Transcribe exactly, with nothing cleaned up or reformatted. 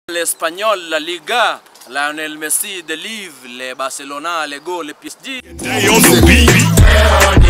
L'Espagnol, la Liga, Lionel Messi délivre, les Barcelona, les Go, les P S G.